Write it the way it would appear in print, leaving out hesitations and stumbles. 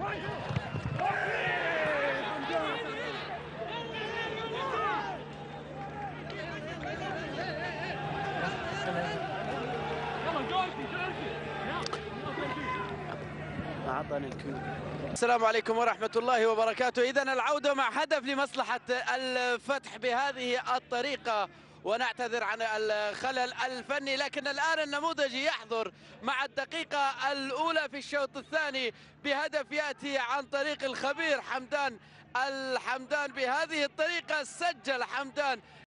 السلام عليكم ورحمة الله وبركاته. إذن العودة مع هدف لمصلحة الفتح بهذه الطريقة، ونعتذر عن الخلل الفني، لكن الآن النموذجي يحضر مع الدقيقة الأولى في الشوط الثاني بهدف يأتي عن طريق الخبير حمدان الحمدان. بهذه الطريقة سجل حمدان